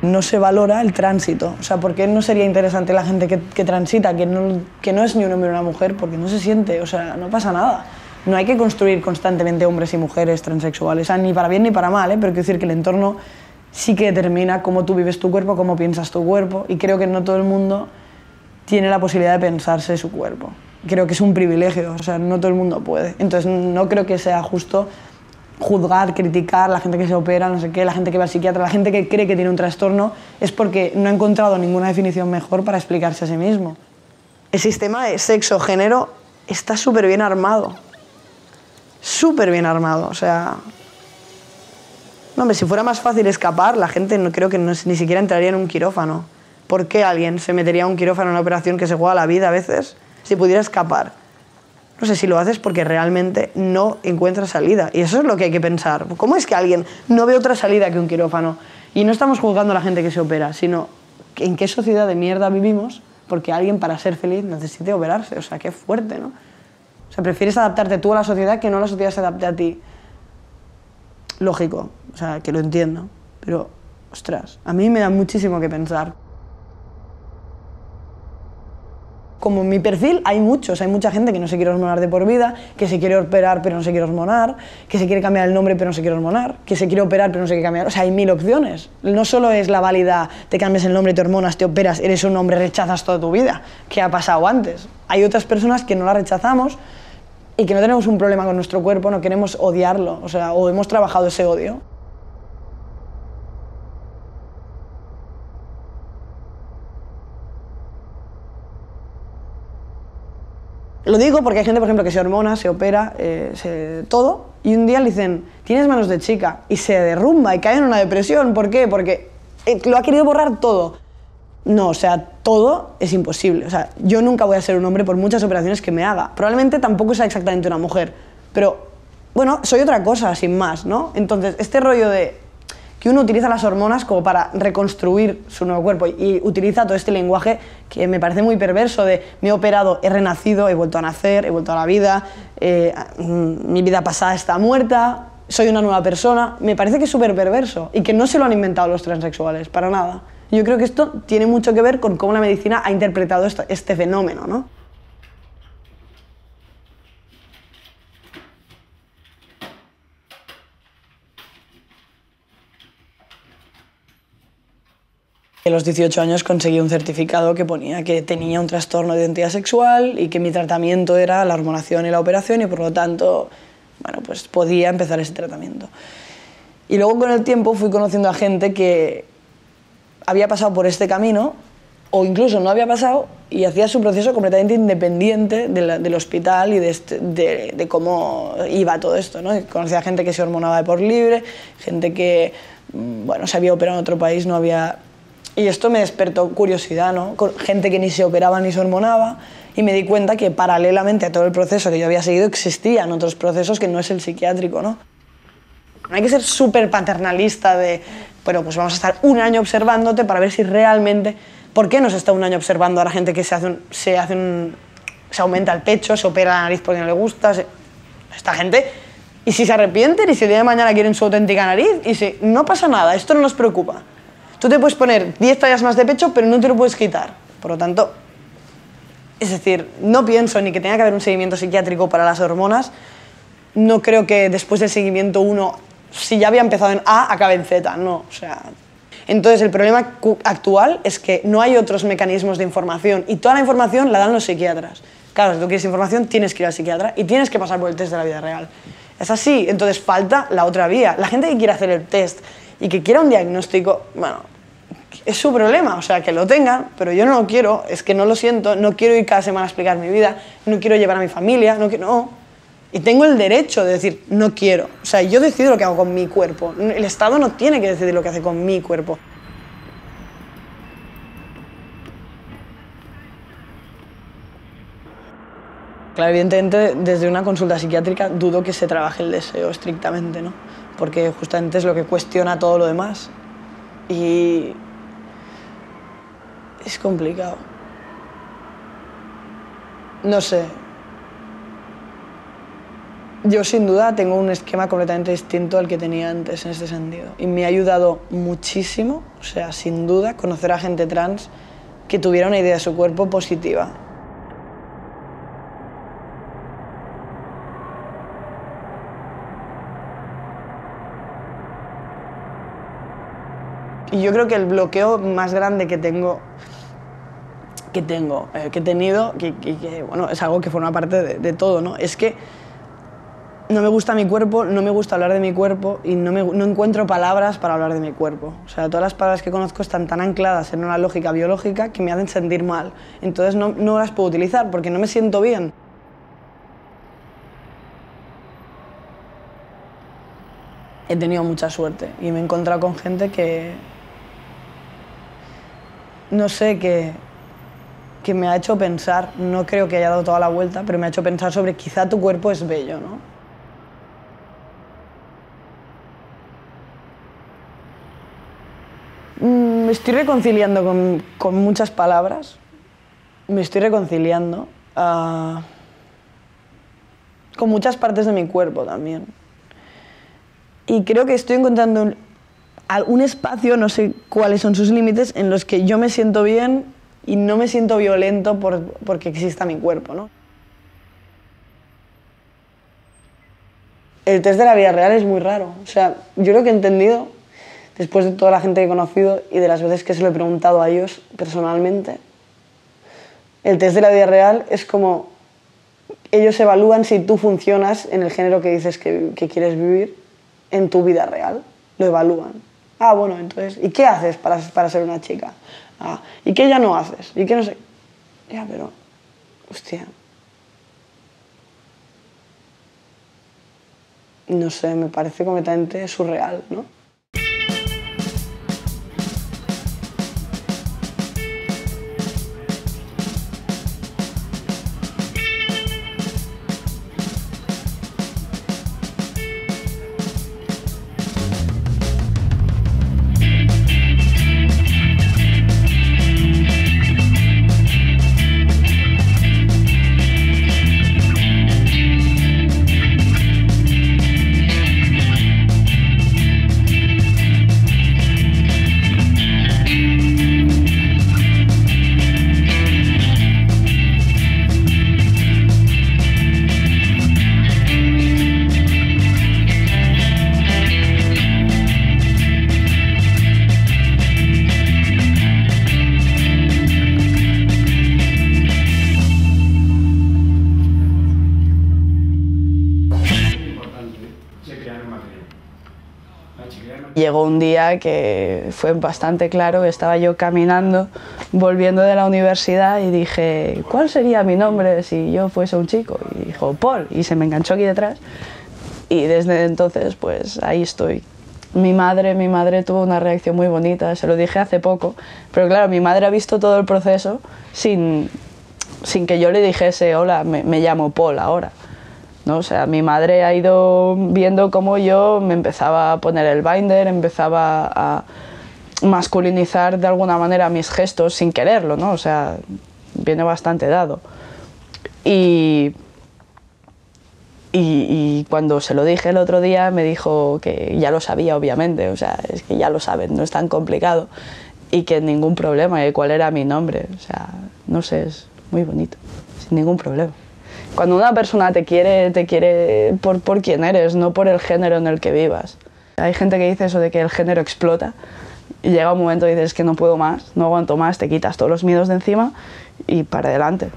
no se valora el tránsito. O sea, ¿por qué no sería interesante la gente que transita, que no es ni un hombre ni una mujer? Porque no se siente, o sea, no pasa nada. No hay que construir constantemente hombres y mujeres transexuales, o sea, ni para bien ni para mal, pero quiero decir que el entorno sí que determina cómo tú vives tu cuerpo, cómo piensas tu cuerpo, y creo que no todo el mundo tiene la posibilidad de pensarse su cuerpo. Creo que es un privilegio, o sea, no todo el mundo puede. Entonces no creo que sea justo juzgar, criticar, la gente que se opera, no sé qué, la gente que va al psiquiatra, la gente que cree que tiene un trastorno, es porque no ha encontrado ninguna definición mejor para explicarse a sí mismo. El sistema de sexo-género está súper bien armado. Súper bien armado, o sea... No, hombre, si fuera más fácil escapar, la gente no, creo que ni siquiera entraría en un quirófano. ¿Por qué alguien se metería a un quirófano en una operación que se juega la vida a veces si pudiera escapar? No sé si lo haces porque realmente no encuentras salida. Y eso es lo que hay que pensar. ¿Cómo es que alguien no ve otra salida que un quirófano? Y no estamos juzgando a la gente que se opera, sino en qué sociedad de mierda vivimos porque alguien para ser feliz necesite operarse. O sea, qué fuerte, ¿no? O sea, prefieres adaptarte tú a la sociedad que no la sociedad se adapte a ti. Lógico, o sea, que lo entiendo. Pero, ostras, a mí me da muchísimo que pensar. Como en mi perfil hay muchos, hay mucha gente que no se quiere hormonar de por vida, que se quiere operar pero no se quiere hormonar, que se quiere cambiar el nombre pero no se quiere hormonar, que se quiere operar pero no se quiere cambiar, o sea, hay 1000 opciones. No solo es la válida, te cambias el nombre, te hormonas, te operas, eres un hombre, rechazas toda tu vida, que ha pasado antes. Hay otras personas que no la rechazamos y que no tenemos un problema con nuestro cuerpo, no queremos odiarlo, o sea, o hemos trabajado ese odio. Lo digo porque hay gente, por ejemplo, que se hormona, se opera, todo, y un día le dicen, tienes manos de chica, y se derrumba y cae en una depresión. ¿Por qué? Porque lo ha querido borrar todo. No, o sea, todo es imposible. O sea, yo nunca voy a ser un hombre por muchas operaciones que me haga. Probablemente tampoco sea exactamente una mujer, pero, bueno, soy otra cosa, sin más, ¿no? Entonces, este rollo de que uno utiliza las hormonas como para reconstruir su nuevo cuerpo y utiliza todo este lenguaje que me parece muy perverso de me he operado, he renacido, he vuelto a nacer, he vuelto a la vida, mi vida pasada está muerta, soy una nueva persona. Me parece que es súper perverso y que no se lo han inventado los transexuales, para nada. Yo creo que esto tiene mucho que ver con cómo la medicina ha interpretado este fenómeno, ¿no? A los 18 años conseguí un certificado que ponía que tenía un trastorno de identidad sexual y que mi tratamiento era la hormonación y la operación y por lo tanto, bueno, pues podía empezar ese tratamiento. Y luego con el tiempo fui conociendo a gente que había pasado por este camino o incluso no había pasado y hacía su proceso completamente independiente del hospital y de cómo iba todo esto, ¿no? Conocía a gente que se hormonaba de por libre, gente que, bueno, se había operado en otro país, no había... Y esto me despertó curiosidad, ¿no? Con gente que ni se operaba ni se hormonaba y me di cuenta que paralelamente a todo el proceso que yo había seguido existían otros procesos que no es el psiquiátrico, ¿no? No hay que ser súper paternalista de, bueno, pues vamos a estar un año observándote para ver si realmente... ¿Por qué no se está un año observando a la gente que se aumenta el pecho, se opera la nariz porque no le gusta? Esta gente... Y si se arrepienten y si el día de mañana quieren su auténtica nariz, y si no pasa nada, esto no nos preocupa. Tú te puedes poner 10 tallas más de pecho, pero no te lo puedes quitar. Por lo tanto, es decir, no pienso ni que tenga que haber un seguimiento psiquiátrico para las hormonas. No creo que después del seguimiento uno, si ya había empezado en A, acabe en Z. No, o sea... Entonces, el problema actual es que no hay otros mecanismos de información y toda la información la dan los psiquiatras. Claro, si tú quieres información, tienes que ir al psiquiatra y tienes que pasar por el test de la vida real. Es así, entonces falta la otra vía. La gente que quiere hacer el test y que quiera un diagnóstico, bueno, es su problema, o sea, que lo tengan, pero yo no lo quiero, es que no lo siento, no quiero ir cada semana a explicar mi vida, no quiero llevar a mi familia, no quiero, no. Y tengo el derecho de decir, no quiero. O sea, yo decido lo que hago con mi cuerpo. El Estado no tiene que decidir lo que hace con mi cuerpo. Claro, evidentemente, desde una consulta psiquiátrica dudo que se trabaje el deseo estrictamente, ¿no? Porque justamente es lo que cuestiona todo lo demás. Y es complicado. No sé. Yo sin duda tengo un esquema completamente distinto al que tenía antes en este sentido y me ha ayudado muchísimo, o sea, sin duda, conocer a gente trans que tuviera una idea de su cuerpo positiva. Y yo creo que el bloqueo más grande que he tenido, que bueno, es algo que forma parte de todo, ¿no? Es que no me gusta mi cuerpo, no me gusta hablar de mi cuerpo y no encuentro palabras para hablar de mi cuerpo. O sea, todas las palabras que conozco están tan ancladas en una lógica biológica que me hacen sentir mal. Entonces no las puedo utilizar porque no me siento bien. He tenido mucha suerte y me he encontrado con gente que, no sé, que me ha hecho pensar, no creo que haya dado toda la vuelta, pero me ha hecho pensar sobre quizá tu cuerpo es bello, ¿no? Me estoy reconciliando con muchas palabras, me estoy reconciliando con muchas partes de mi cuerpo también. Y creo que estoy encontrando un espacio, no sé cuáles son sus límites, en los que yo me siento bien y no me siento violento porque exista mi cuerpo, ¿no? El test de la vida real es muy raro. O sea, yo lo que he entendido, después de toda la gente que he conocido y de las veces que se lo he preguntado a ellos personalmente, el test de la vida real es como ellos evalúan si tú funcionas en el género que dices que quieres vivir en tu vida real. Lo evalúan. Ah, bueno, entonces, ¿y qué haces para ser una chica? Ah, ¿y qué ya no haces? ¿Y qué no sé? Ya, pero, hostia. No sé, me parece completamente surreal, ¿no? Llegó un día que fue bastante claro, estaba yo caminando, volviendo de la universidad y dije, ¿cuál sería mi nombre si yo fuese un chico? Y dijo, Paul, y se me enganchó aquí detrás y desde entonces pues ahí estoy. Mi madre tuvo una reacción muy bonita, se lo dije hace poco, pero claro, mi madre ha visto todo el proceso sin que yo le dijese, hola, me llamo Paul ahora. ¿No? O sea, mi madre ha ido viendo cómo yo me empezaba a poner el binder, empezaba a masculinizar de alguna manera mis gestos sin quererlo, ¿no? O sea, viene bastante dado. Y cuando se lo dije el otro día me dijo que ya lo sabía, obviamente, o sea, es que ya lo saben, no es tan complicado y que ningún problema, y cuál era mi nombre, o sea, no sé, es muy bonito, sin ningún problema. Cuando una persona te quiere por quién eres, no por el género en el que vivas. Hay gente que dice eso de que el género explota y llega un momento y dices que no puedo más, no aguanto más, te quitas todos los miedos de encima y para adelante.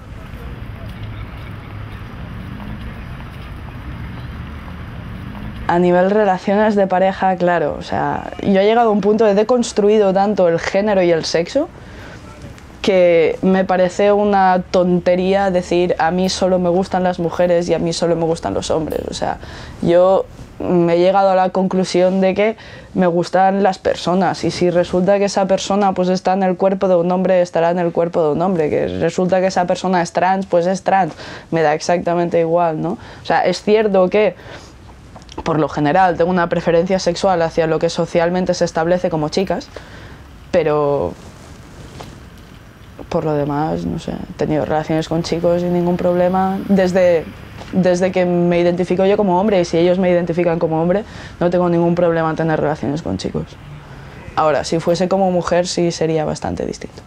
A nivel relaciones de pareja, claro, o sea, yo he llegado a un punto de deconstruido tanto el género y el sexo que me parece una tontería decir a mí solo me gustan las mujeres y a mí solo me gustan los hombres. O sea, yo me he llegado a la conclusión de que me gustan las personas y si resulta que esa persona pues está en el cuerpo de un hombre, estará en el cuerpo de un hombre, que resulta que esa persona es trans, pues es trans, me da exactamente igual, ¿no? O sea, es cierto que por lo general tengo una preferencia sexual hacia lo que socialmente se establece como chicas, pero por lo demás, no sé, he tenido relaciones con chicos sin ningún problema, desde desde que me identifico yo como hombre y si ellos me identifican como hombre, no tengo ningún problema en tener relaciones con chicos. Ahora, si fuese como mujer, sí sería bastante distinto.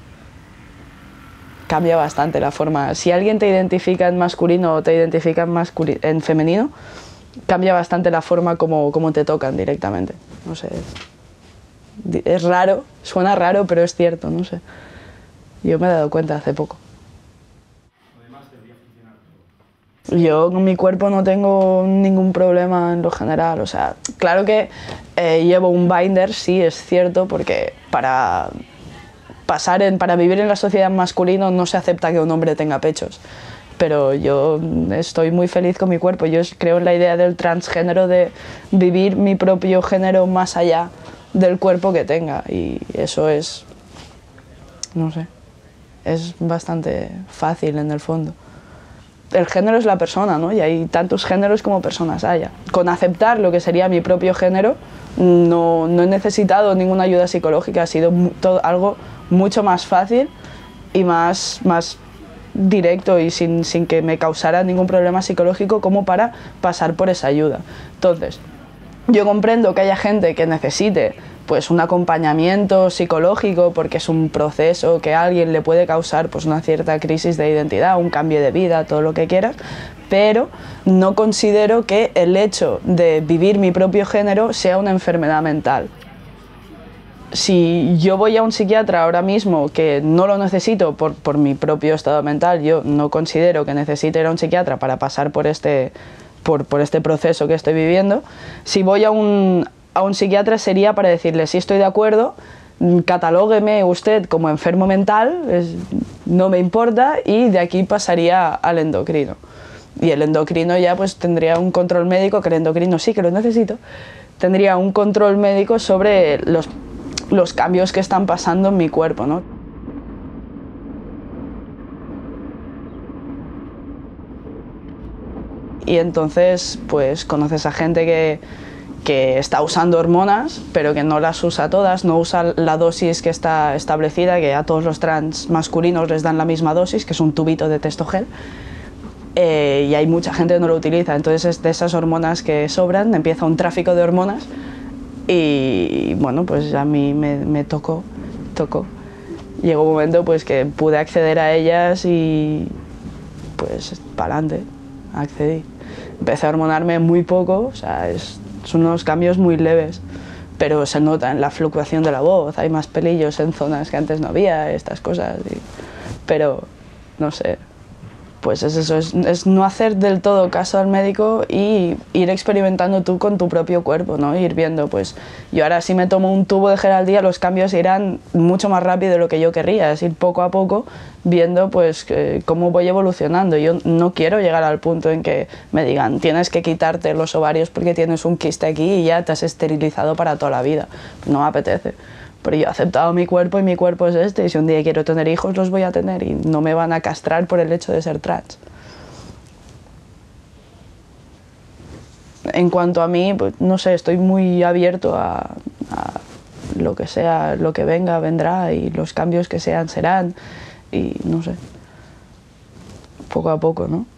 Cambia bastante la forma. Si alguien te identifica en masculino o te identifica en femenino, cambia bastante la forma como te tocan directamente. No sé, es raro, suena raro, pero es cierto, no sé. Yo me he dado cuenta hace poco. Yo con mi cuerpo no tengo ningún problema en lo general, o sea, claro que llevo un binder, sí, es cierto, porque para vivir en la sociedad masculina no se acepta que un hombre tenga pechos. Pero yo estoy muy feliz con mi cuerpo. Yo creo en la idea del transgénero, de vivir mi propio género más allá del cuerpo que tenga. Y eso es, no sé, es bastante fácil en el fondo. El género es la persona, ¿no? Y hay tantos géneros como personas haya. Con aceptar lo que sería mi propio género, no he necesitado ninguna ayuda psicológica. Ha sido algo mucho más fácil y más directo y sin que me causara ningún problema psicológico como para pasar por esa ayuda. Entonces, yo comprendo que haya gente que necesite pues un acompañamiento psicológico porque es un proceso que a alguien le puede causar pues una cierta crisis de identidad, un cambio de vida, todo lo que quieras, pero no considero que el hecho de vivir mi propio género sea una enfermedad mental. Si yo voy a un psiquiatra ahora mismo que no lo necesito por mi propio estado mental, yo no considero que necesite ir a un psiquiatra para pasar por este proceso que estoy viviendo, si voy a un psiquiatra sería para decirle si estoy de acuerdo, catalógueme usted como enfermo mental, no me importa, y de aquí pasaría al endocrino. Y el endocrino ya pues tendría un control médico, que el endocrino sí que lo necesito, tendría un control médico sobre los cambios que están pasando en mi cuerpo, ¿no? Y entonces pues conoces a gente que está usando hormonas, pero que no las usa todas, no usa la dosis que está establecida, que a todos los trans masculinos les dan la misma dosis, que es un tubito de testogel, y hay mucha gente que no lo utiliza. Entonces de esas hormonas que sobran empieza un tráfico de hormonas y bueno, pues a mí me tocó. Llegó un momento pues que pude acceder a ellas y pues para adelante, accedí. Empecé a hormonarme muy poco, o sea, son unos cambios muy leves, pero se nota en la fluctuación de la voz, hay más pelillos en zonas que antes no había, estas cosas, pero no sé, pues es eso, es no hacer del todo caso al médico y ir experimentando tú con tu propio cuerpo, ¿no? Ir viendo, pues yo ahora si me tomo un tubo de Geraldía los cambios irán mucho más rápido de lo que yo querría, es ir poco a poco viendo pues cómo voy evolucionando. Yo no quiero llegar al punto en que me digan tienes que quitarte los ovarios porque tienes un quiste aquí y ya te has esterilizado para toda la vida. No me apetece. Pero yo he aceptado mi cuerpo y mi cuerpo es este, y si un día quiero tener hijos los voy a tener y no me van a castrar por el hecho de ser trans. En cuanto a mí, pues, no sé, estoy muy abierto a lo que sea, lo que venga, vendrá, y los cambios que sean, serán, y no sé, poco a poco, ¿no?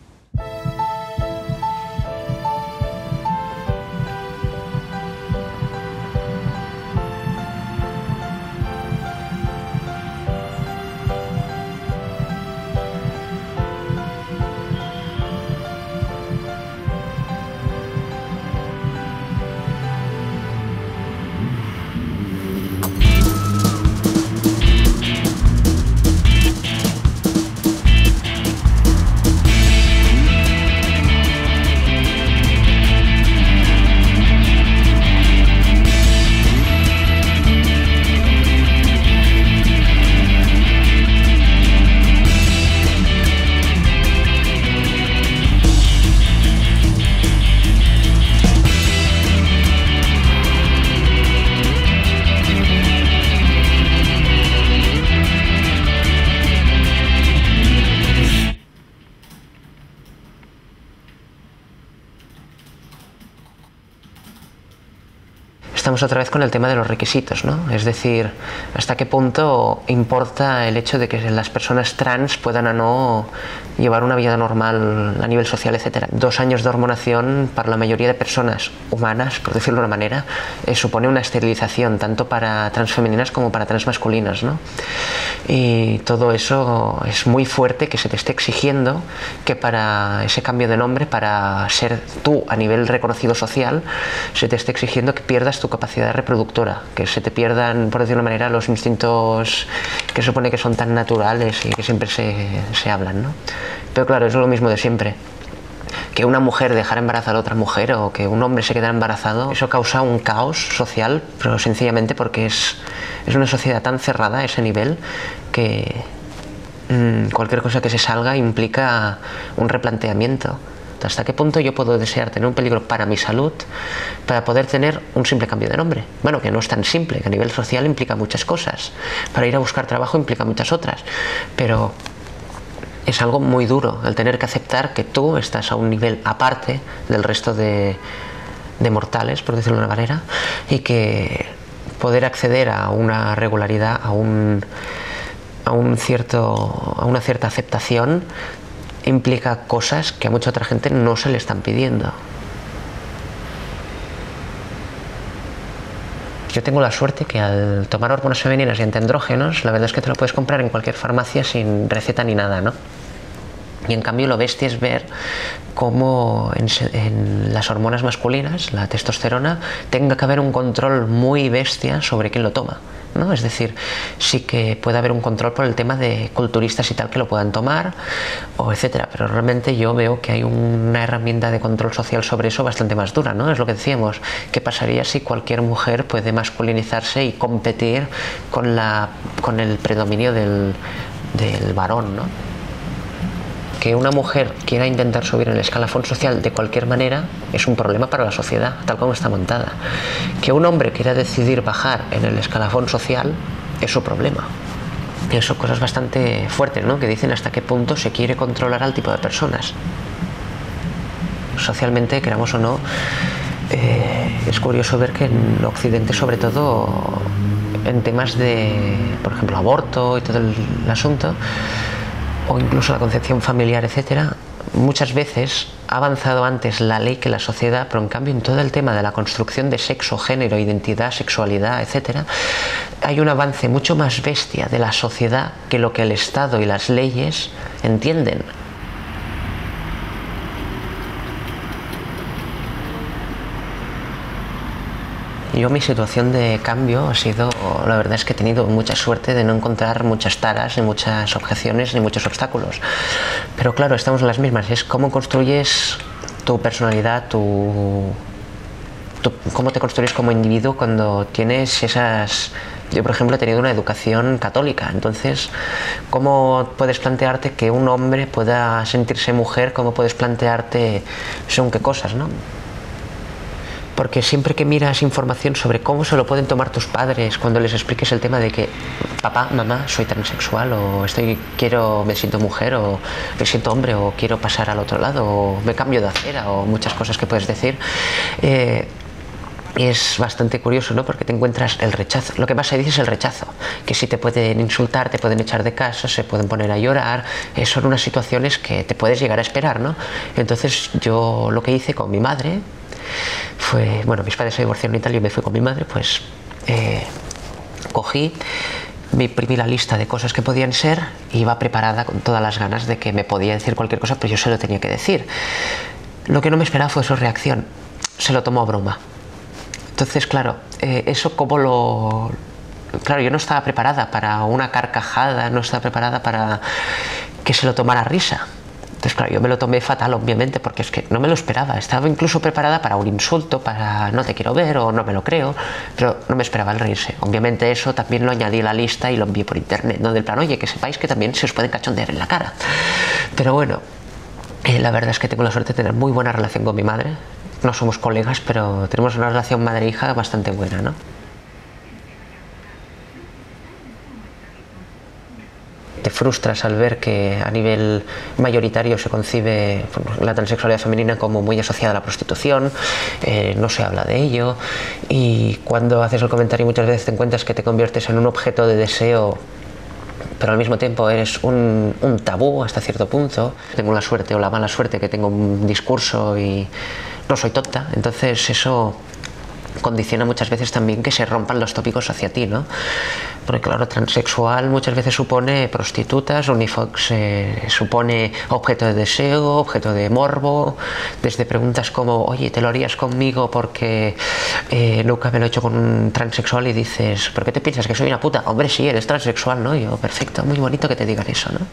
estamos otra vez con el tema de los requisitos, ¿no? Es decir, hasta qué punto importa el hecho de que las personas trans puedan o no llevar una vida normal a nivel social, etcétera. 2 años de hormonación para la mayoría de personas humanas, por decirlo de una manera, supone una esterilización tanto para transfemeninas como para transmasculinas, ¿no? Y todo eso es muy fuerte, que se te esté exigiendo que para ese cambio de nombre, para ser tú a nivel reconocido social, se te esté exigiendo que pierdas tu capacidad reproductora, que se te pierdan, por decirlo de una manera, los instintos que se supone que son tan naturales y que siempre se hablan, ¿no? Pero claro, es lo mismo de siempre. Que una mujer dejara embarazada a otra mujer o que un hombre se quedara embarazado, eso causa un caos social, pero sencillamente porque es una sociedad tan cerrada a ese nivel que cualquier cosa que se salga implica un replanteamiento. ¿Hasta qué punto yo puedo desear tener un peligro para mi salud para poder tener un simple cambio de nombre? Bueno, que no es tan simple, que a nivel social implica muchas cosas. Para ir a buscar trabajo implica muchas otras. Pero es algo muy duro el tener que aceptar que tú estás a un nivel aparte del resto de mortales, por decirlo de una manera, y que poder acceder a una regularidad, a una cierta aceptación, implica cosas que a mucha otra gente no se le están pidiendo. Yo tengo la suerte que al tomar hormonas femeninas y antiandrógenos, la verdad es que te lo puedes comprar en cualquier farmacia sin receta ni nada, ¿no? Y en cambio lo bestia es ver cómo en las hormonas masculinas, la testosterona, tenga que haber un control muy bestia sobre quién lo toma, ¿no? Es decir, sí que puede haber un control por el tema de culturistas y tal que lo puedan tomar, o etcétera, pero realmente yo veo que hay una herramienta de control social sobre eso bastante más dura, ¿no? Es lo que decíamos, ¿qué pasaría si cualquier mujer puede masculinizarse y competir con el predominio del varón, ¿no? Que una mujer quiera intentar subir en el escalafón social de cualquier manera es un problema para la sociedad, tal como está montada. Que un hombre quiera decidir bajar en el escalafón social es su problema. Y son cosas bastante fuertes, ¿no? Que dicen hasta qué punto se quiere controlar al tipo de personas. Socialmente, queramos o no, es curioso ver que en Occidente, sobre todo en temas de, por ejemplo, aborto y todo el asunto, o incluso la concepción familiar, etcétera, muchas veces ha avanzado antes la ley que la sociedad, pero en cambio en todo el tema de la construcción de sexo, género, identidad, sexualidad, etcétera, hay un avance mucho más bestia de la sociedad que lo que el Estado y las leyes entienden. Yo, mi situación de cambio ha sido, la verdad es que he tenido mucha suerte de no encontrar muchas taras, ni muchas objeciones, ni muchos obstáculos. Pero claro, estamos en las mismas, es cómo construyes tu personalidad, cómo te construyes como individuo cuando tienes esas... Yo, por ejemplo, he tenido una educación católica, entonces, ¿cómo puedes plantearte que un hombre pueda sentirse mujer? ¿Cómo puedes plantearte según qué cosas, no? Porque siempre que miras información sobre cómo se lo pueden tomar tus padres cuando les expliques el tema de que papá, mamá, soy transexual, o me siento mujer, o me siento hombre, o quiero pasar al otro lado, o me cambio de acera, o muchas cosas que puedes decir, es bastante curioso, ¿no? Porque te encuentras el rechazo. Lo que más se dice es el rechazo, que si te pueden insultar, te pueden echar de casa, se pueden poner a llorar, son unas situaciones que te puedes llegar a esperar, ¿no? Entonces yo lo que hice con mi madre fue, bueno, mis padres se divorciaron y tal, yo me fui con mi madre, pues cogí, me imprimí la lista de cosas que podían ser, iba preparada con todas las ganas de que me podía decir cualquier cosa, pero yo se lo tenía que decir. Lo que no me esperaba fue su reacción, se lo tomó a broma. Entonces, claro, eso como lo... Claro, yo no estaba preparada para una carcajada, no estaba preparada para que se lo tomara a risa. Entonces, claro, yo me lo tomé fatal, obviamente, porque es que no me lo esperaba. Estaba incluso preparada para un insulto, para no te quiero ver o no me lo creo, pero no me esperaba el reírse. Obviamente eso también lo añadí a la lista y lo envié por internet, ¿no? Del plan, oye, que sepáis que también se os pueden cachondear en la cara. Pero bueno, la verdad es que tengo la suerte de tener muy buena relación con mi madre. No somos colegas, pero tenemos una relación madre-hija bastante buena, ¿no? frustras al ver que a nivel mayoritario se concibe la transexualidad femenina como muy asociada a la prostitución, no se habla de ello, y cuando haces el comentario muchas veces te encuentras que te conviertes en un objeto de deseo, pero al mismo tiempo eres un tabú hasta cierto punto. Tengo la suerte o la mala suerte que tengo un discurso y no soy tonta, entonces eso condiciona muchas veces también que se rompan los tópicos hacia ti, ¿no? Porque claro, transexual muchas veces supone prostitutas, unifox supone objeto de deseo, objeto de morbo, desde preguntas como, oye, ¿te lo harías conmigo porque nunca me lo he hecho con un transexual? Y dices, ¿por qué te piensas que soy una puta? Hombre, sí, eres transexual, ¿no? Y yo, perfecto, muy bonito que te digan eso, ¿no?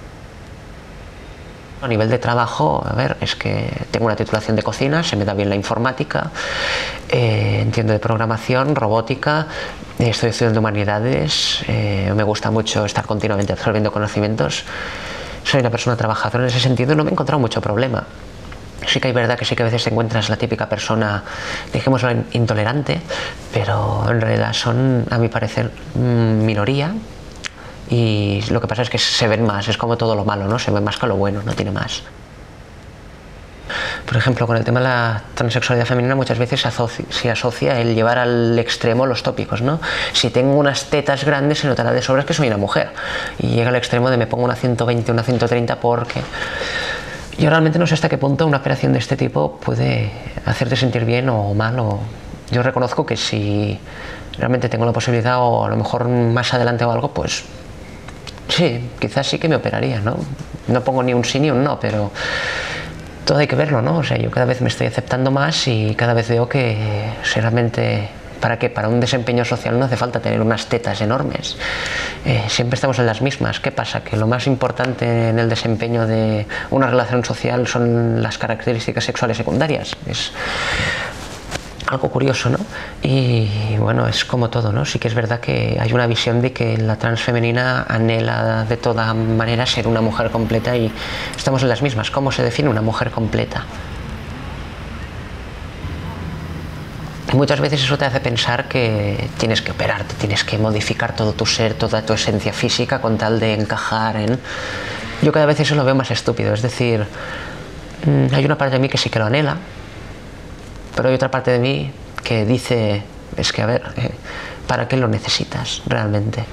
A nivel de trabajo, a ver, es que tengo una titulación de cocina, se me da bien la informática, entiendo de programación, robótica, estoy estudiando humanidades, me gusta mucho estar continuamente absorbiendo conocimientos, soy una persona trabajadora en ese sentido y no me he encontrado mucho problema. Sí que hay verdad que sí que a veces te encuentras la típica persona, dejémoslo, intolerante, pero en realidad son, a mi parecer, minoría. Y lo que pasa es que se ven más, es como todo lo malo, ¿no? Se ve más que lo bueno, no tiene más. Por ejemplo, con el tema de la transexualidad femenina muchas veces se asocia el llevar al extremo los tópicos, ¿no? Si tengo unas tetas grandes se notará de sobras que soy una mujer. Y llega al extremo de me pongo una 120, una 130 porque... Yo realmente no sé hasta qué punto una operación de este tipo puede hacerte sentir bien o mal. Yo reconozco que si realmente tengo la posibilidad o a lo mejor más adelante o algo, pues... Sí, quizás sí que me operaría, ¿no? No pongo ni un sí ni un no, pero todo hay que verlo, ¿no? O sea, yo cada vez me estoy aceptando más y cada vez veo que realmente, ¿para qué? Para un desempeño social no hace falta tener unas tetas enormes. Siempre estamos en las mismas. ¿Qué pasa? Que lo más importante en el desempeño de una relación social son las características sexuales secundarias. Es algo curioso, ¿no? Y bueno, es como todo, ¿no? Sí que es verdad que hay una visión de que la transfemenina anhela de toda manera ser una mujer completa y estamos en las mismas. ¿Cómo se define una mujer completa? Y muchas veces eso te hace pensar que tienes que operarte, tienes que modificar todo tu ser, toda tu esencia física con tal de encajar en... Yo cada vez eso lo veo más estúpido, es decir, hay una parte de mí que sí que lo anhela, pero hay otra parte de mí que dice, es que a ver, ¿para qué lo necesitas realmente?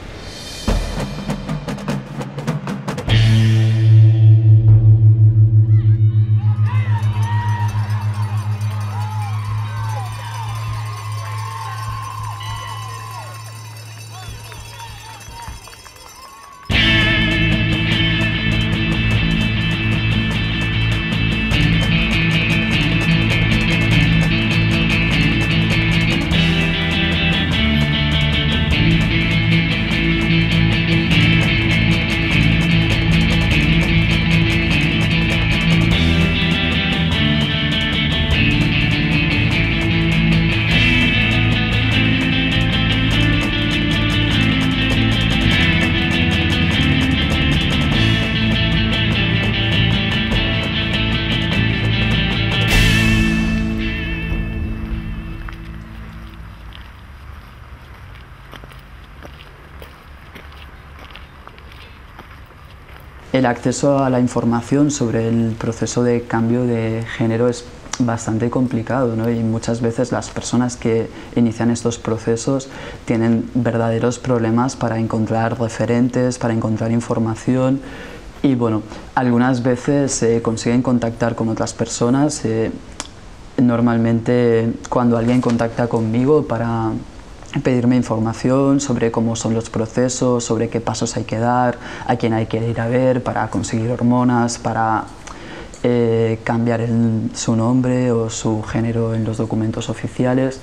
El acceso a la información sobre el proceso de cambio de género es bastante complicado, ¿no? Y muchas veces las personas que inician estos procesos tienen verdaderos problemas para encontrar referentes, para encontrar información y bueno, algunas veces se consiguen contactar con otras personas. Normalmente cuando alguien contacta conmigo para pedirme información sobre cómo son los procesos, sobre qué pasos hay que dar, a quién hay que ir a ver para conseguir hormonas, para cambiar su nombre o su género en los documentos oficiales.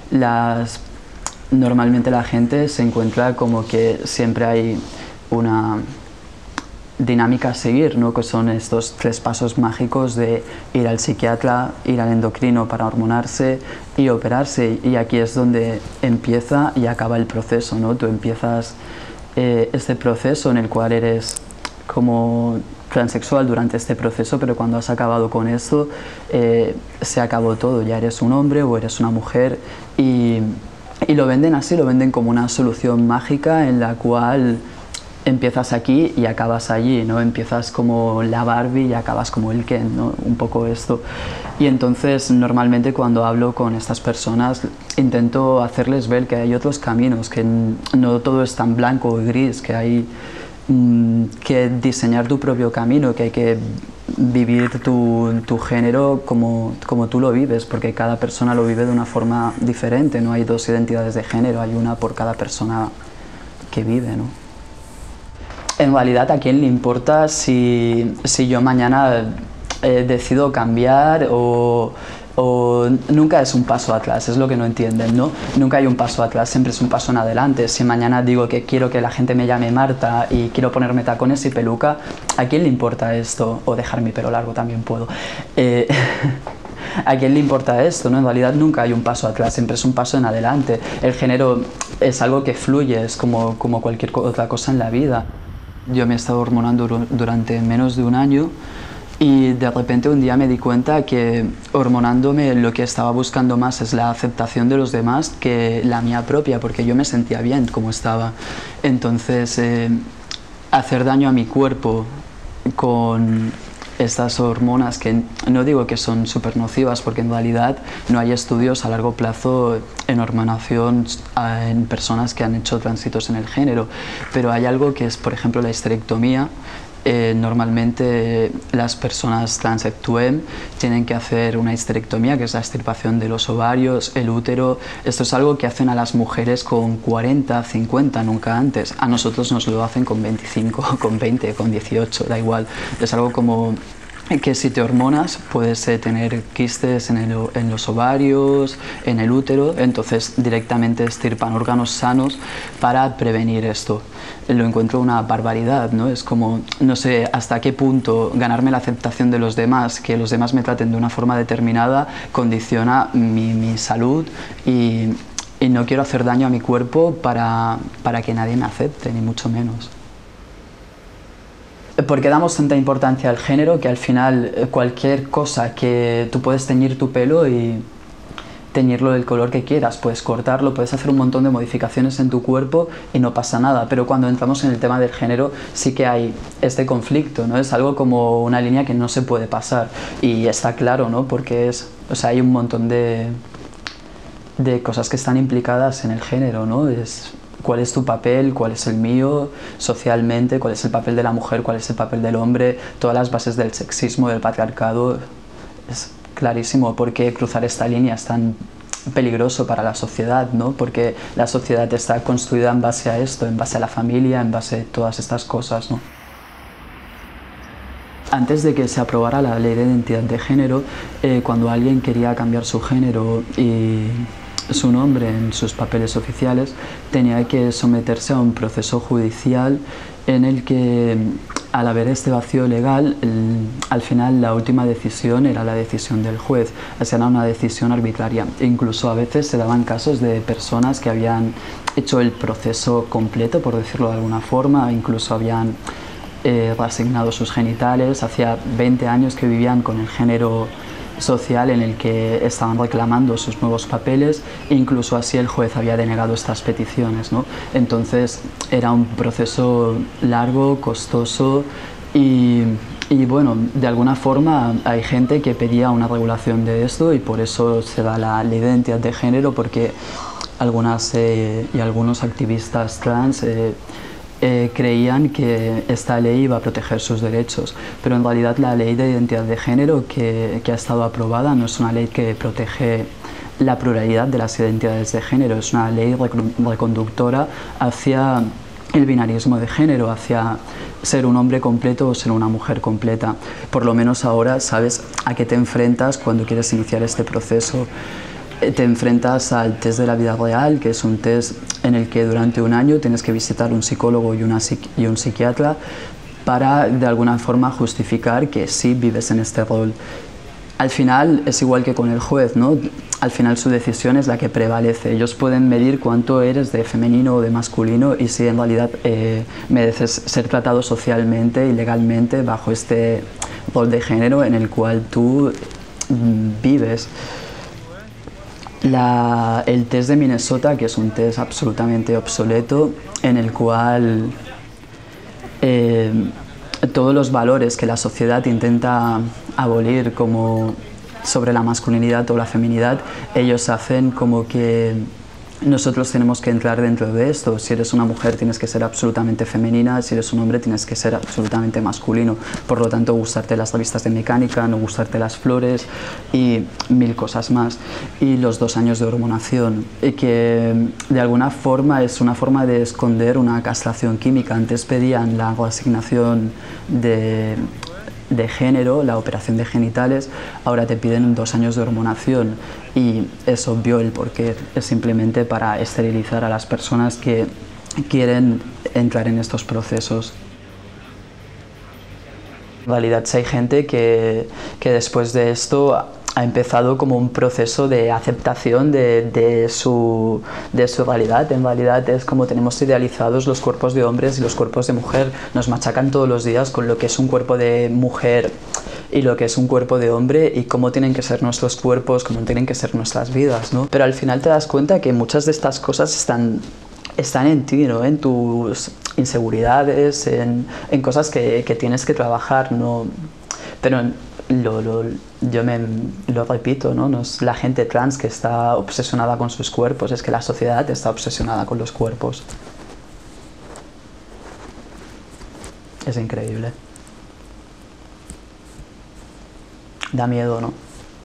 Normalmente la gente se encuentra como que siempre hay una dinámica a seguir, ¿no? Que son estos 3 pasos mágicos de ir al psiquiatra, ir al endocrino para hormonarse y operarse, y aquí es donde empieza y acaba el proceso, ¿no? Tú empiezas este proceso en el cual eres como transexual durante este proceso, pero cuando has acabado con esto se acabó todo, ya eres un hombre o eres una mujer y lo venden así, lo venden como una solución mágica en la cual empiezas aquí y acabas allí, ¿no? Empiezas como la Barbie y acabas como el Ken, ¿no? Un poco esto. Y entonces normalmente cuando hablo con estas personas intento hacerles ver que hay otros caminos, que no todo es tan blanco o gris, que hay que diseñar tu propio camino, que hay que vivir tu género como tú lo vives, porque cada persona lo vive de una forma diferente, no hay dos identidades de género, hay una por cada persona que vive, ¿no? En realidad, ¿a quién le importa si yo mañana decido cambiar o nunca es un paso atrás? Es lo que no entienden, ¿no? Nunca hay un paso atrás, siempre es un paso en adelante. Si mañana digo que quiero que la gente me llame Marta y quiero ponerme tacones y peluca, ¿a quién le importa esto? O dejar mi pelo largo también puedo. ¿A quién le importa esto? ¿No? En realidad nunca hay un paso atrás, siempre es un paso en adelante. El género es algo que fluye, es como cualquier otra cosa en la vida. Yo me he estado hormonando durante menos de un año y de repente un día me di cuenta que hormonándome lo que estaba buscando más es la aceptación de los demás que la mía propia, porque yo me sentía bien como estaba. Entonces, hacer daño a mi cuerpo con estas hormonas, que no digo que son súper nocivas, porque en realidad no hay estudios a largo plazo en hormonación en personas que han hecho tránsitos en el género, pero hay algo que es, por ejemplo, la histerectomía. Normalmente las personas transexuales tienen que hacer una histerectomía, que es la extirpación de los ovarios, el útero. Esto es algo que hacen a las mujeres con 40, 50, nunca antes. A nosotros nos lo hacen con 25, con 20, con 18, da igual. Es algo como que si te hormonas puedes tener quistes en los ovarios, en el útero, entonces directamente extirpan órganos sanos para prevenir esto. Lo encuentro una barbaridad, ¿no? Es como, no sé hasta qué punto ganarme la aceptación de los demás, que los demás me traten de una forma determinada, condiciona mi salud y no quiero hacer daño a mi cuerpo para que nadie me acepte, ni mucho menos. Porque damos tanta importancia al género que al final cualquier cosa que tú puedes teñir tu pelo y teñirlo del color que quieras, puedes cortarlo, puedes hacer un montón de modificaciones en tu cuerpo y no pasa nada, pero cuando entramos en el tema del género sí que hay este conflicto, ¿no? Es algo como una línea que no se puede pasar y está claro, ¿no? Porque hay un montón de cosas que están implicadas en el género, ¿no? ¿Cuál es tu papel? ¿Cuál es el mío? Socialmente, ¿cuál es el papel de la mujer? ¿Cuál es el papel del hombre? Todas las bases del sexismo, del patriarcado. Es clarísimo por qué cruzar esta línea es tan peligroso para la sociedad, ¿no? Porque la sociedad está construida en base a esto, en base a la familia, en base a todas estas cosas, ¿no? Antes de que se aprobara la ley de identidad de género, cuando alguien quería cambiar su género y su nombre en sus papeles oficiales, tenía que someterse a un proceso judicial en el que, al haber este vacío legal, al final la última decisión era la decisión del juez, o sea, era una decisión arbitraria. Incluso a veces se daban casos de personas que habían hecho el proceso completo, por decirlo de alguna forma, incluso habían reasignado sus genitales, hacía 20 años que vivían con el género social en el que estaban reclamando sus nuevos papeles, e incluso así el juez había denegado estas peticiones, ¿no? Entonces era un proceso largo, costoso y bueno, de alguna forma hay gente que pedía una regulación de esto y por eso se da la ley de identidad de género, porque algunas y algunos activistas trans creían que esta ley iba a proteger sus derechos, pero en realidad la ley de identidad de género que ha estado aprobada no es una ley que protege la pluralidad de las identidades de género, es una ley reconductora hacia el binarismo de género, hacia ser un hombre completo o ser una mujer completa. Por lo menos ahora sabes a qué te enfrentas cuando quieres iniciar este proceso. Te enfrentas al test de la vida real, que es un test en el que durante un año tienes que visitar un psicólogo y un psiquiatra para de alguna forma justificar que sí vives en este rol. Al final es igual que con el juez, ¿no? Al final su decisión es la que prevalece. Ellos pueden medir cuánto eres de femenino o de masculino y si en realidad mereces ser tratado socialmente y legalmente bajo este rol de género en el cual tú vives. El test de Minnesota, que es un test absolutamente obsoleto, en el cual todos los valores que la sociedad intenta abolir como sobre la masculinidad o la feminidad, ellos hacen como que nosotros tenemos que entrar dentro de esto. Si eres una mujer tienes que ser absolutamente femenina, si eres un hombre tienes que ser absolutamente masculino. Por lo tanto, gustarte las revistas de mecánica, no gustarte las flores y mil cosas más. Y los 2 años de hormonación, que de alguna forma es una forma de esconder una castración química. Antes pedían la reasignación de género, la operación de genitales, ahora te piden 2 años de hormonación y es obvio el porqué, es simplemente para esterilizar a las personas que quieren entrar en estos procesos. En realidad hay gente que después de esto ha empezado como un proceso de aceptación de su realidad. En realidad es como tenemos idealizados los cuerpos de hombres y los cuerpos de mujer. Nos machacan todos los días con lo que es un cuerpo de mujer y lo que es un cuerpo de hombre y cómo tienen que ser nuestros cuerpos, cómo tienen que ser nuestras vidas, ¿no? Pero al final te das cuenta que muchas de estas cosas están en ti, ¿no? En tus inseguridades, en cosas que tienes que trabajar, ¿no? Pero yo lo repito, ¿no? No es la gente trans que está obsesionada con sus cuerpos, es que la sociedad está obsesionada con los cuerpos. Es increíble. Da miedo, ¿no?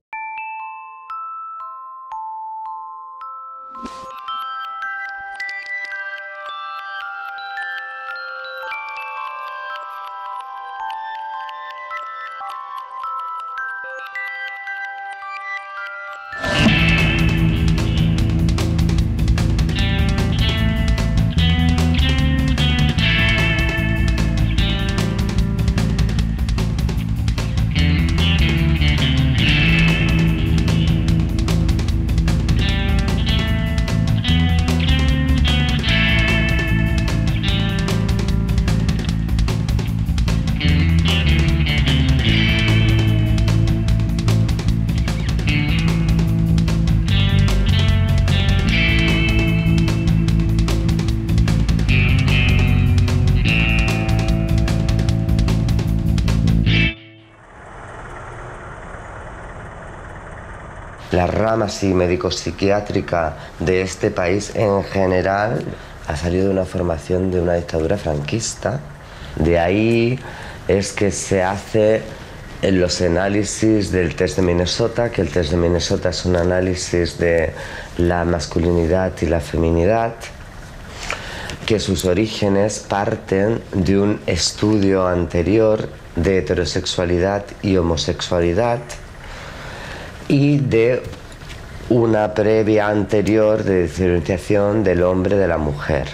La rama así médico-psiquiátrica de este país en general ha salido de una formación de una dictadura franquista. De ahí es que se hace en los análisis del test de Minnesota, que el test de Minnesota es un análisis de la masculinidad y la feminidad, que sus orígenes parten de un estudio anterior de heterosexualidad y homosexualidad y de una previa anterior de diferenciación del hombre de la mujer.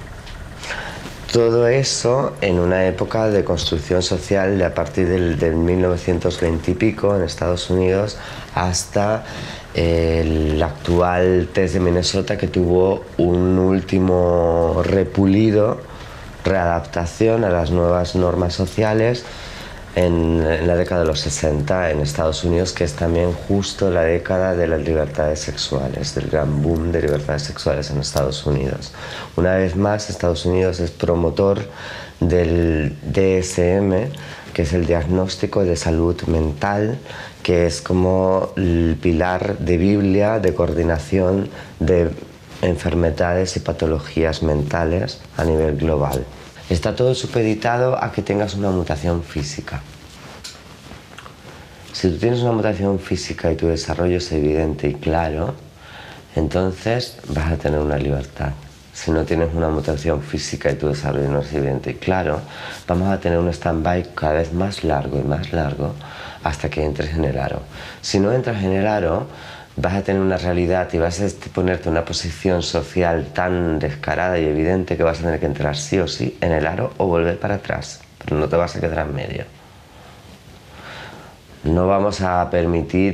Todo eso en una época de construcción social de a partir del 1920 y pico en Estados Unidos hasta el actual test de Minnesota, que tuvo un último repulido, readaptación a las nuevas normas sociales en la década de los 60 en Estados Unidos, que es también justo la década de las libertades sexuales, del gran boom de libertades sexuales en Estados Unidos. Una vez más, Estados Unidos es promotor del DSM, que es el diagnóstico de salud mental, que es como el pilar de Biblia de coordinación de enfermedades y patologías mentales a nivel global. Está todo supeditado a que tengas una mutación física. Si tú tienes una mutación física y tu desarrollo es evidente y claro, entonces vas a tener una libertad. Si no tienes una mutación física y tu desarrollo no es evidente y claro, vamos a tener un stand-by cada vez más largo y más largo hasta que entres en el aro. Si no entras en el aro, vas a tener una realidad y vas a ponerte en una posición social tan descarada y evidente que vas a tener que entrar sí o sí en el aro o volver para atrás, pero no te vas a quedar en medio. No vamos a permitir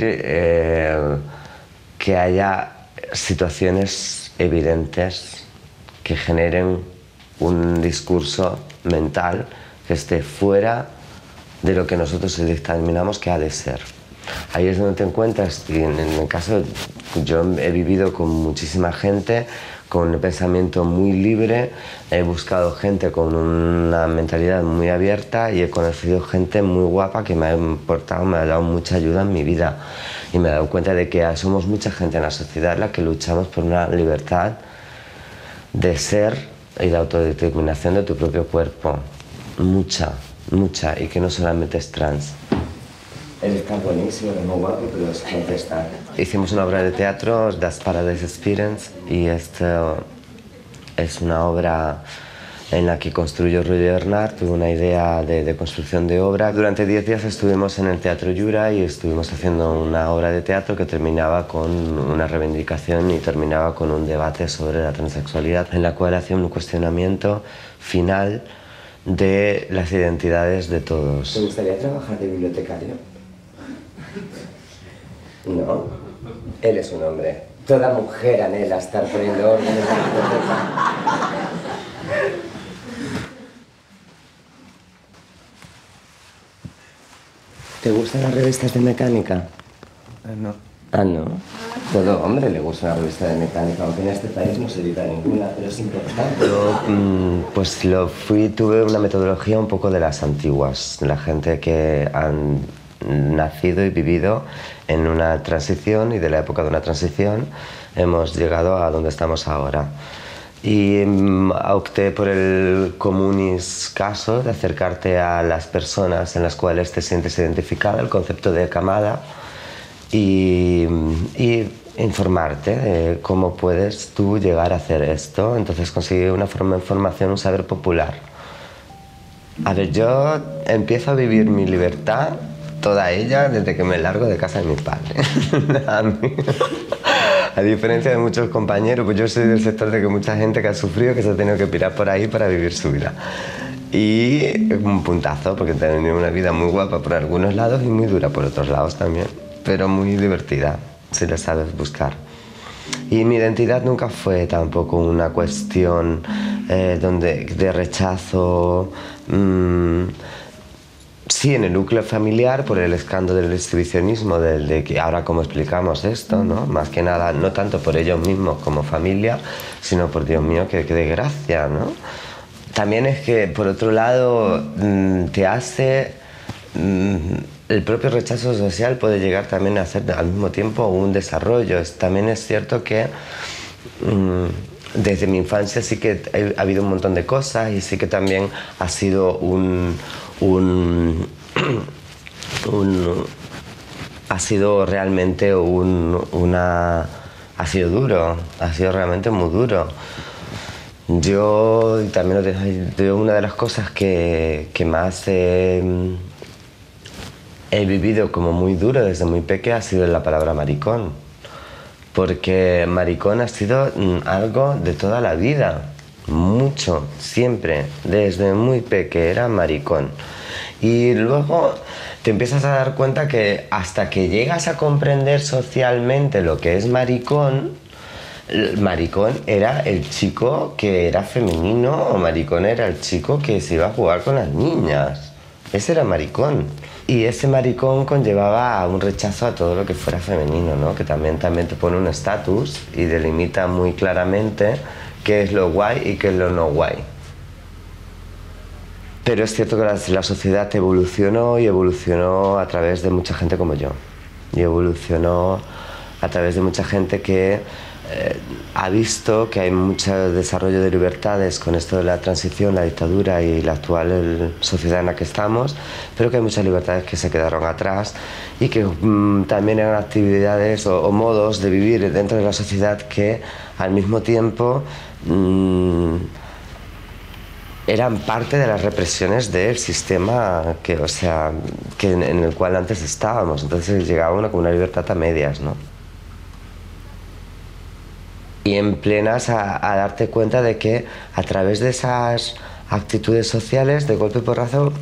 que haya situaciones evidentes que generen un discurso mental que esté fuera de lo que nosotros determinamos que ha de ser. Ahí es donde te encuentras, y en el caso Yo he vivido con muchísima gente, con un pensamiento muy libre, he buscado gente con una mentalidad muy abierta y he conocido gente muy guapa que me ha importado, me ha dado mucha ayuda en mi vida. Y me he dado cuenta de que somos mucha gente en la sociedad la que luchamos por una libertad de ser y la autodeterminación de tu propio cuerpo. Mucha, mucha, y que no solamente es trans. Él está buenísimo, es muy guapo, pero es contestar. Hicimos una obra de teatro, Das Paradise Experience, y esto es una obra en la que construyó Roger Bernard. Tuve una idea de construcción de obra. Durante 10 días estuvimos en el Teatro Yura y estuvimos haciendo una obra de teatro que terminaba con una reivindicación y terminaba con un debate sobre la transexualidad, en la cual hacía un cuestionamiento final de las identidades de todos. ¿Te gustaría trabajar de bibliotecario? No. Él es un hombre. Toda mujer anhela estar poniendo orden en la biblioteca. ¿Te gustan las revistas de mecánica? No. Ah, no. Todo hombre le gusta una revista de mecánica, aunque en este país no se edita ninguna, pero es importante. Yo, pues tuve una metodología un poco de las antiguas, la gente que han nacido y vivido en una transición, y de la época de una transición hemos llegado a donde estamos ahora. Y opté por el comunis caso de acercarte a las personas en las cuales te sientes identificada, el concepto de camada, y informarte de cómo puedes tú llegar a hacer esto. Entonces conseguí una forma de formación, un saber popular. A ver, yo empiezo a vivir mi libertad, toda ella, desde que me largo de casa de mis padres. A diferencia de muchos compañeros, pues yo soy del sector de que mucha gente que ha sufrido, que se ha tenido que pirar por ahí para vivir su vida. Y un puntazo, porque he tenido una vida muy guapa por algunos lados y muy dura por otros lados también, pero muy divertida, si la sabes buscar. Y mi identidad nunca fue tampoco una cuestión de rechazo. Sí, en el núcleo familiar, por el escándalo del exhibicionismo, de que ahora cómo explicamos esto, ¿no? Más que nada, no tanto por ellos mismos como familia, sino por Dios mío, qué desgracia, ¿no? También es que, por otro lado, te hace... el propio rechazo social puede llegar también a ser al mismo tiempo un desarrollo. También es cierto que desde mi infancia sí que ha habido un montón de cosas, y sí que también ha sido ha sido realmente ha sido duro, ha sido realmente muy duro. Yo una de las cosas que más he vivido como muy duro desde muy pequeña ha sido la palabra maricón, porque maricón ha sido algo de toda la vida. Mucho, siempre, desde muy pequeña era maricón. Y luego te empiezas a dar cuenta que hasta que llegas a comprender socialmente lo que es maricón, el maricón era el chico que era femenino, o maricón era el chico que se iba a jugar con las niñas. Ese era maricón. Y ese maricón conllevaba a un rechazo a todo lo que fuera femenino, ¿no? Que también te pone un estatus y delimita muy claramente qué es lo guay y qué es lo no guay. Pero es cierto que la sociedad evolucionó, y evolucionó a través de mucha gente como yo. Y evolucionó a través de mucha gente que ha visto que hay mucho desarrollo de libertades con esto de la transición, la dictadura y la actual sociedad en la que estamos, pero que hay muchas libertades que se quedaron atrás, y que también eran actividades o modos de vivir dentro de la sociedad que al mismo tiempo eran parte de las represiones del sistema en el cual antes estábamos. Entonces llegaba como una libertad a medias, ¿no? Y en plenas a darte cuenta de que a través de esas actitudes sociales, de golpe y porrazo,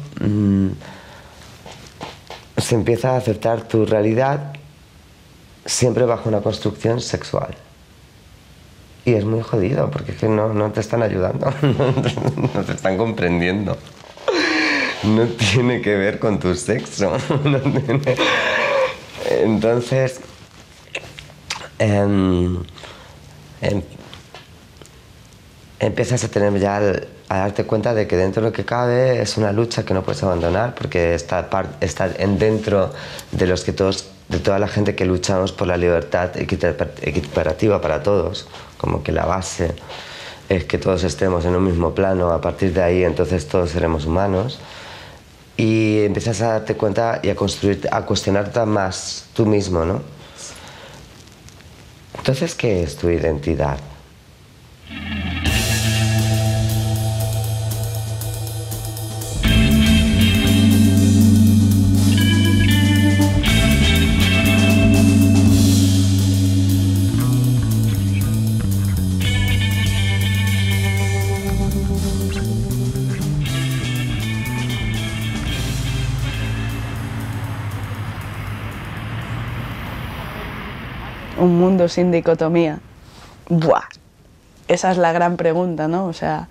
se empieza a aceptar tu realidad siempre bajo una construcción sexual. Y es muy jodido, porque es que no te están ayudando, no te están comprendiendo. No tiene que ver con tu sexo. Entonces, empiezas a tener ya a darte cuenta de que dentro de lo que cabe es una lucha que no puedes abandonar, porque está dentro de los que de toda la gente que luchamos por la libertad equiparativa para todos, como que la base es que todos estemos en un mismo plano. A partir de ahí entonces todos seremos humanos, y empiezas a darte cuenta y a cuestionarte más tú mismo, ¿no? Entonces, ¿qué es tu identidad? Un mundo sin dicotomía. ¡Buah! Esa es la gran pregunta, ¿no? O sea,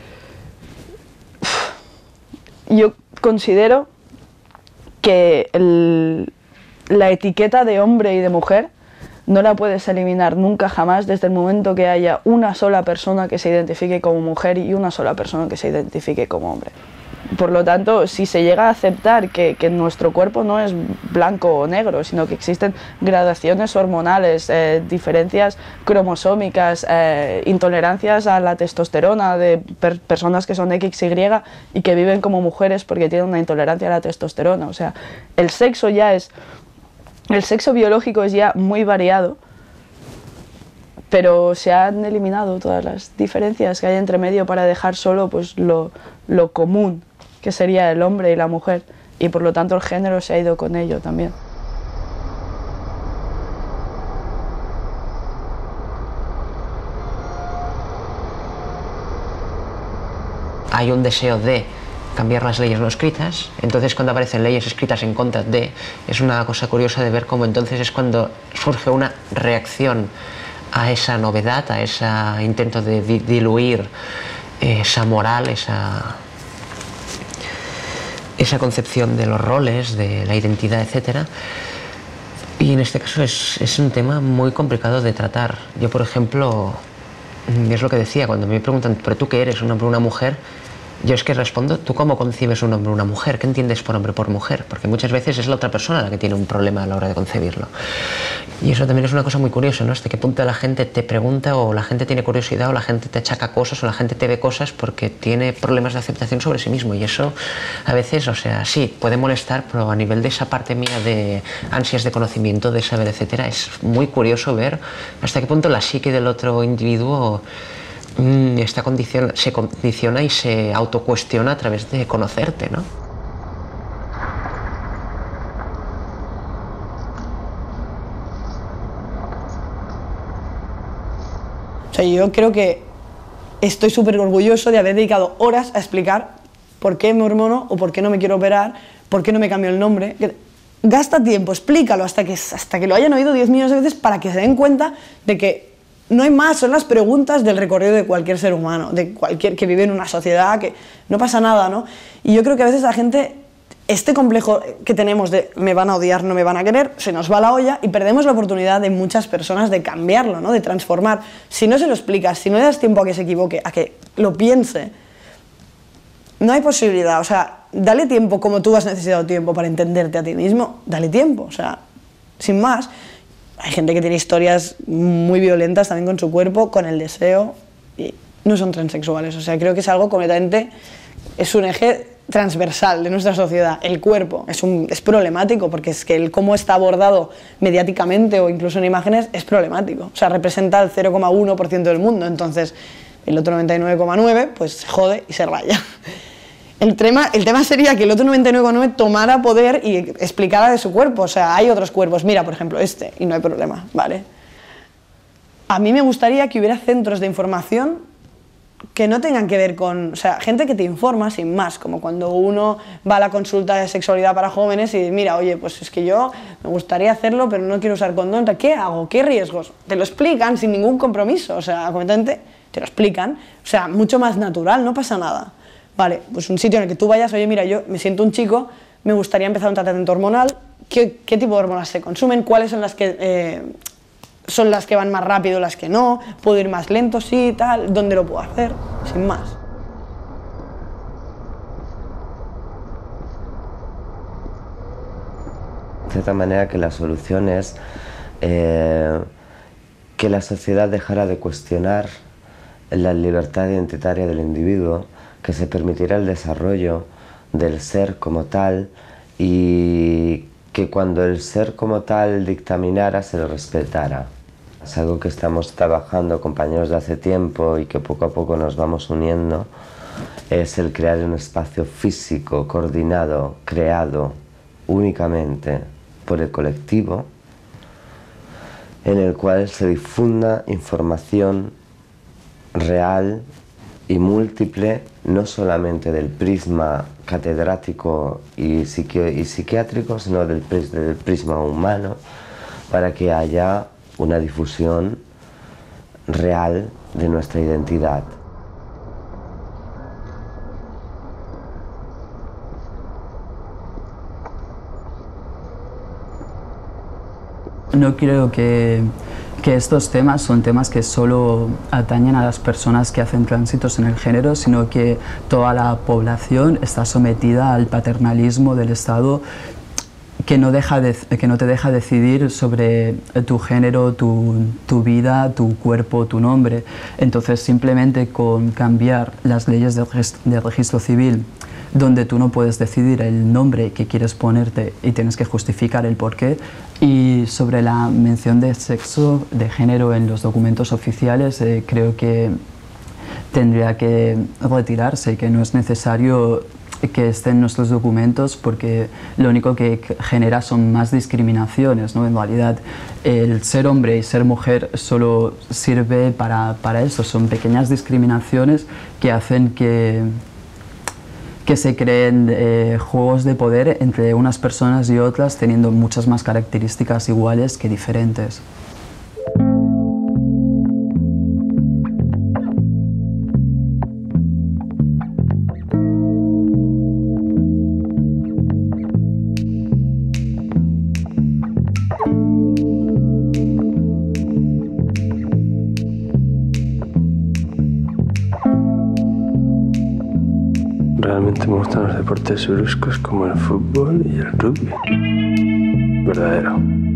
yo considero que la etiqueta de hombre y de mujer no la puedes eliminar nunca jamás desde el momento que haya una sola persona que se identifique como mujer y una sola persona que se identifique como hombre. Por lo tanto, si se llega a aceptar que nuestro cuerpo no es blanco o negro, sino que existen gradaciones hormonales, diferencias cromosómicas, intolerancias a la testosterona de personas que son XY y que viven como mujeres porque tienen una intolerancia a la testosterona. O sea, el sexo biológico es ya muy variado, pero se han eliminado todas las diferencias que hay entre medio para dejar solo pues, lo común, que sería el hombre y la mujer, y por lo tanto el género se ha ido con ello también. Hay un deseo de cambiar las leyes no escritas, entonces cuando aparecen leyes escritas en contra de, es una cosa curiosa de ver cómo entonces es cuando surge una reacción a esa novedad, a ese intento de diluir esa moral, esa concepción de los roles, de la identidad, etc. Y en este caso es un tema muy complicado de tratar. Yo, por ejemplo, es lo que decía, cuando me preguntan, ¿pero tú qué eres, un hombre o una mujer? Yo es que respondo, ¿tú cómo concibes un hombre o una mujer? ¿Qué entiendes por hombre o por mujer? Porque muchas veces es la otra persona la que tiene un problema a la hora de concebirlo. Y eso también es una cosa muy curiosa, ¿no? Hasta qué punto la gente te pregunta, o la gente tiene curiosidad, o la gente te achaca cosas, o la gente te ve cosas porque tiene problemas de aceptación sobre sí mismo. Y eso a veces, o sea, sí, puede molestar, pero a nivel de esa parte mía de ansias de conocimiento, de saber, etcétera, es muy curioso ver hasta qué punto la psique del otro individuo se condiciona y se autocuestiona a través de conocerte, ¿no? O sea, yo creo que estoy súper orgulloso de haber dedicado horas a explicar por qué me hormono o por qué no me quiero operar, por qué no me cambio el nombre. Gasta tiempo, explícalo hasta que lo hayan oído 10 millones de veces para que se den cuenta de que no hay más, son las preguntas del recorrido de cualquier ser humano, de cualquier que vive en una sociedad, que no pasa nada, ¿no? Y yo creo que a veces la gente, este complejo que tenemos de me van a odiar, no me van a querer, se nos va la olla y perdemos la oportunidad de muchas personas de cambiarlo, ¿no? De transformar. Si no se lo explicas, si no le das tiempo a que se equivoque, a que lo piense, no hay posibilidad. O sea, dale tiempo como tú has necesitado tiempo para entenderte a ti mismo, dale tiempo, o sea, sin más. Hay gente que tiene historias muy violentas también con su cuerpo, con el deseo, y no son transexuales. O sea, creo que es algo completamente, es un eje transversal de nuestra sociedad. El cuerpo es problemático, porque es que el cómo está abordado mediáticamente o incluso en imágenes es problemático. O sea, representa el 0,1% del mundo, entonces el otro 99,9% pues se jode y se raya. El tema sería que el otro 99,9% tomara poder y explicara de su cuerpo. O sea, hay otros cuerpos, mira, por ejemplo, este, y no hay problema, ¿vale? A mí me gustaría que hubiera centros de información que no tengan que ver con... O sea, gente que te informa sin más, como cuando uno va a la consulta de sexualidad para jóvenes y mira, oye, pues es que yo me gustaría hacerlo, pero no quiero usar condón, ¿qué hago? ¿Qué riesgos? Te lo explican sin ningún compromiso, o sea, completamente te lo explican. O sea, mucho más natural, no pasa nada. Vale, pues un sitio en el que tú vayas, oye, mira, yo me siento un chico, me gustaría empezar un tratamiento hormonal, ¿qué tipo de hormonas se consumen? ¿Cuáles son las que son las que van más rápido, las que no, puedo ir más lento, sí, tal, ¿dónde lo puedo hacer? Sin más. De tal manera que la solución es que la sociedad dejara de cuestionar la libertad identitaria del individuo, que se permitiera el desarrollo del ser como tal y que cuando el ser como tal dictaminara se lo respetara. Es algo que estamos trabajando compañeros de hace tiempo y que poco a poco nos vamos uniendo, es el crear un espacio físico, coordinado, creado únicamente por el colectivo, en el cual se difunda información real y múltiple, no solamente del prisma catedrático y psiquiátrico, sino del prisma humano, para que haya una difusión real de nuestra identidad. No creo que estos temas son temas que solo atañen a las personas que hacen tránsitos en el género, sino que toda la población está sometida al paternalismo del Estado que no te deja decidir sobre tu género, tu vida, tu cuerpo, tu nombre. Entonces, simplemente con cambiar las leyes de registro civil, donde tú no puedes decidir el nombre que quieres ponerte y tienes que justificar el porqué, y sobre la mención de sexo, de género en los documentos oficiales, creo que tendría que retirarse, que no es necesario que estén nuestros documentos, porque lo único que genera son más discriminaciones, ¿no? En realidad, el ser hombre y ser mujer solo sirve para eso, son pequeñas discriminaciones que hacen que se creen juegos de poder entre unas personas y otras, teniendo muchas más características iguales que diferentes. Realmente me gustan los deportes bruscos como el fútbol y el rugby. Verdadero.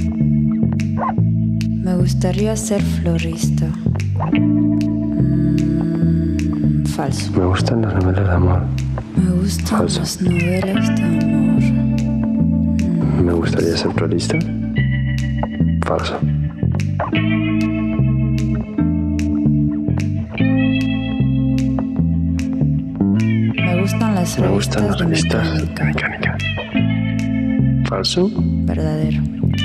Me gustaría ser florista. Falso. Me gustan las novelas de amor. Me gustan Falso. las novelas de amor. Me gustaría ser florista. Falso. Me gustan las revistas de mecánica. Falso. Verdadero.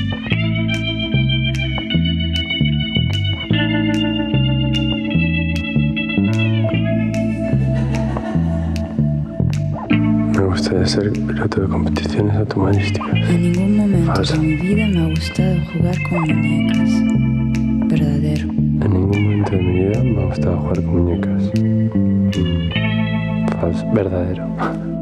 Me gustaría ser piloto de competiciones automovilísticas. En ningún momento Falso. de mi vida me ha gustado jugar con muñecas. Verdadero. En ningún momento de mi vida me ha gustado jugar con muñecas. Falso. Verdadero.